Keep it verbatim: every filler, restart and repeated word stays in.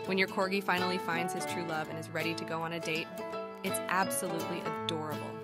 When your Corgi finally finds his true love and is ready to go on a date, it's absolutely adorable.